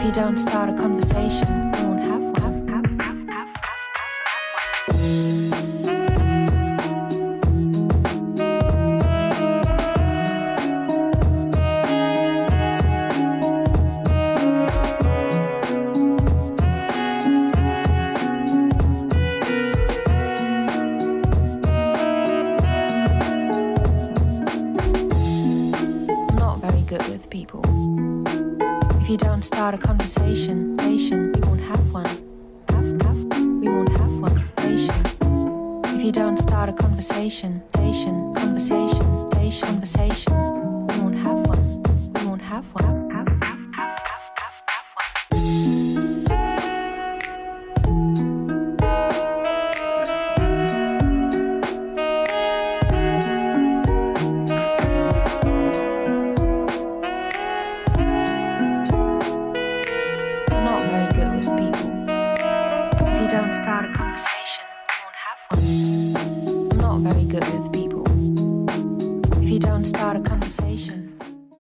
you don't start a conversation, you won't have one. With people. If you don't start a conversation, you won't have one. We won't have one. If you don't start a conversation, you won't have one. We won't have one. Start a conversation, you won't have one. I'm not very good with people. If you don't start a conversation